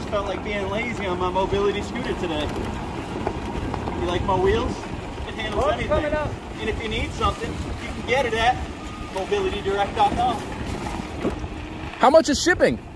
just felt like being lazy on my mobility scooter today. You like my wheels? It handles anything. Coming up. And if you need something, you can get it at mobilitydirect.com. How much is shipping?